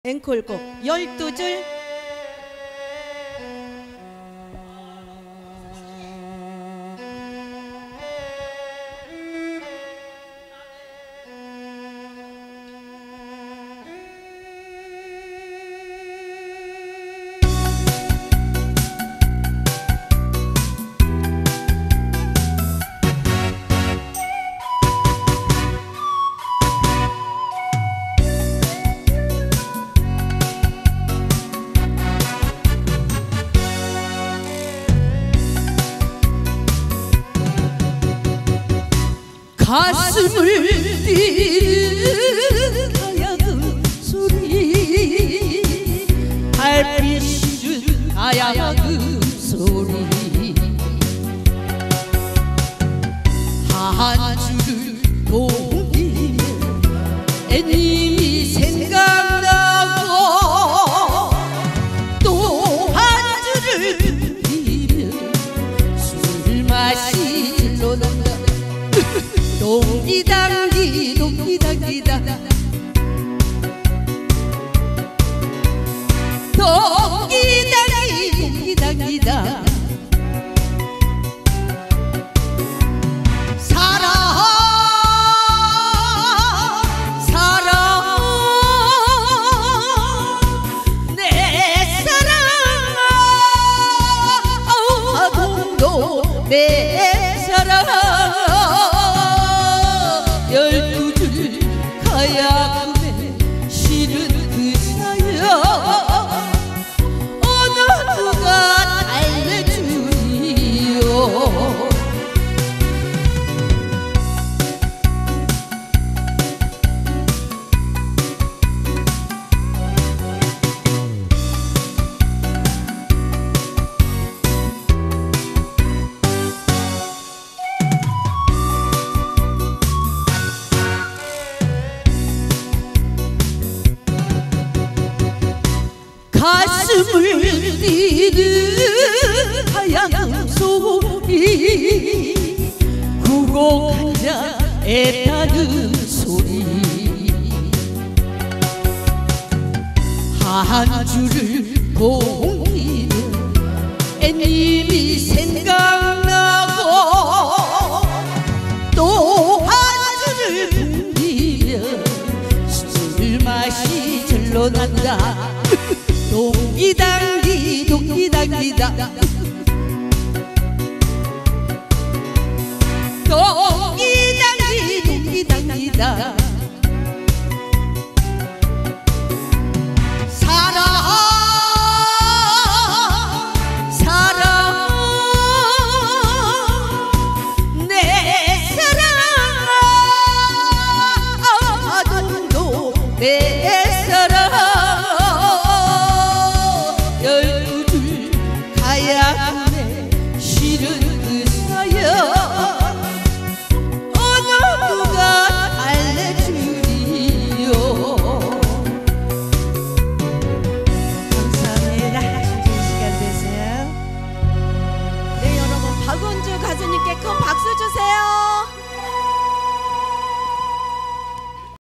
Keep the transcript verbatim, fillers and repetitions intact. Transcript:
앵콜곡 열두 줄. 가슴을 뛰는 하얀 소리, 달빛이 준 하얀 소리, 한 줄을 동이면 애님이 생각나고, 또 한 줄을 동이면 술 맛이 질러난다. 동기당기 동기당기다, 동기당기 동기당기다. 사랑 사랑 내 사랑아, 동도 내 사랑. 열두 줄 가야금에 실은 그 사연, 어느 누가 알려주리요. 가슴을 뛰는 하얀 소리, 구곡 한자 애타는 소리, 한 줄을 공기면 애님이 생각나고, 또 한 줄을 공기면 술 맛이 절로난다. 동기당기 동기당기다, 동기당기 동기당기다.